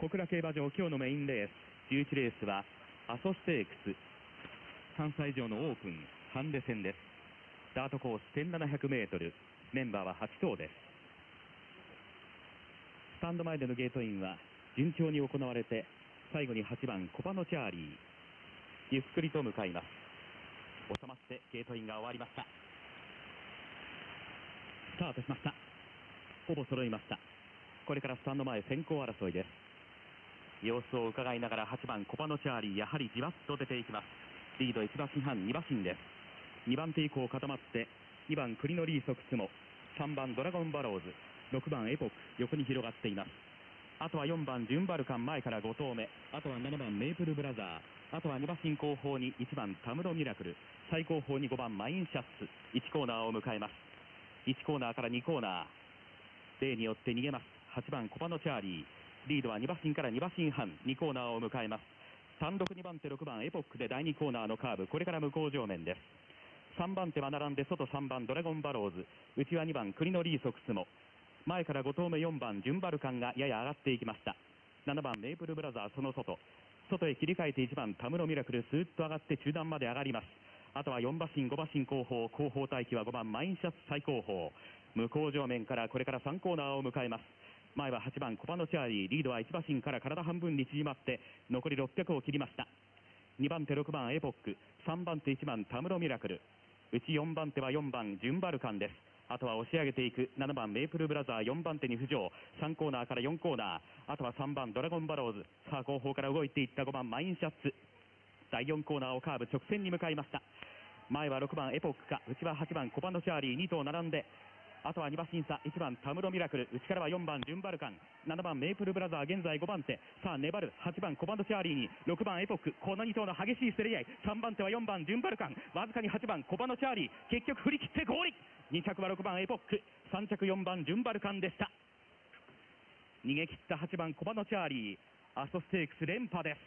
小倉競馬場、今日のメインレース11レースは阿蘇ステークス3歳以上のオープンハンデ戦です。スタートコース 1700m、 メンバーは8頭です。スタンド前でのゲートインは順調に行われて、最後に8番コパノチャーリーゆっくりと向かいます。収まってゲートインが終わりました。スタートしました。ほぼ揃いました。これからスタンド前先行争いです。様子を伺いながら8番コパノチャーリー、やはりじわっと出ていきます。リード1馬身半2馬身です。2番手以降固まって2番クリノリーソクスモ、3番ドラゴンバローズ、6番エポック横に広がっています。あとは4番ジュンバルカン前から5頭目、あとは7番メイプルブラザー、あとは2馬身後方に1番タムロミラクル、最後方に5番マインシャッツ。1コーナーを迎えます。1コーナーから2コーナー、例によって逃げます8番コパノチャーリー。リードは2馬身から2馬身半、2コーナーを迎えます。単独2番手6番エポックで第2コーナーのカーブ、これから向こう上面です。3番手は並んで外3番ドラゴンバローズ、内は2番クリノリーソクスモ、前から5頭目4番ジュンバルカンがやや上がっていきました。7番メイプルブラザーその外へ切り替えて1番タムロミラクルスーッと上がって中段まで上がります。あとは4馬身5馬身後方待機は5番マインシャツ最後方、向こう上面からこれから3コーナーを迎えます。前は8番コパノチャーリー、リードは1馬身から体半分に縮まって残り600を切りました。2番手6番エポック、3番手1番タムロミラクル、内4番手は4番ジュンバルカンです。あとは押し上げていく7番メイプルブラザー、4番手に浮上、3コーナーから4コーナー、あとは3番ドラゴンバローズ、さあ後方から動いていった5番マインシャッツ。第4コーナーをカーブ直線に向かいました。前は6番エポックか、内は8番コパノチャーリー、2頭並んで、あとは2馬身差1番タムロミラクル、内からは4番ジュンバルカン、7番メイプルブラザー現在5番手、さあ粘る8番コパノチャーリーに6番エポック、この2頭の激しい競り合い、3番手は4番ジュンバルカン、わずかに8番コパノチャーリー、結局振り切ってゴール。2着は6番エポック、3着4番ジュンバルカンでした。逃げ切った8番コパノチャーリー、阿蘇ステークス連覇です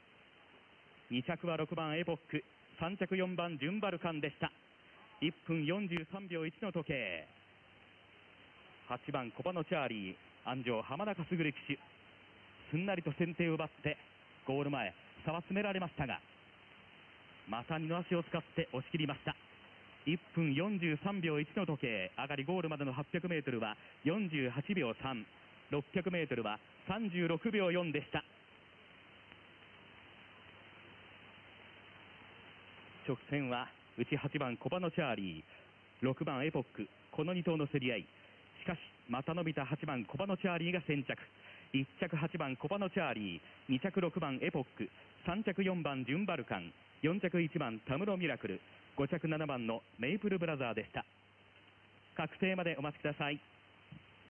。2着は6番エポック、3着4番ジュンバルカンでした。1分43秒1の時計。8番コパノチャーリー、安城浜中卓騎手、すんなりと先手を奪ってゴール前差は詰められましたが、また二の足を使って押し切りました。1分43秒1の時計。上がりゴールまでの 800m は48秒3、 600m は36秒4でした。直線は内8番コパノチャーリー、6番エポック、この2頭の競り合い。しかしまた伸びた8番コパノチャーリーが先着、1着8番コパノチャーリー、2着6番エポック、3着4番ジュンバルカン、4着1番タムロミラクル、5着7番のメイプルブラザーでした。確定までお待ちください。